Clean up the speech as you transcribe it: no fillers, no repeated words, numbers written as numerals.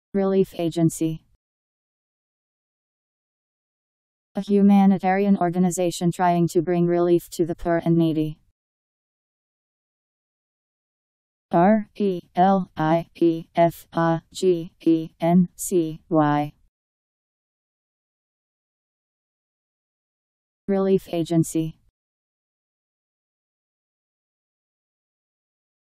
Relief agency. A humanitarian organization trying to bring relief to the poor and needy. RELIEFAGENCY. Relief agency.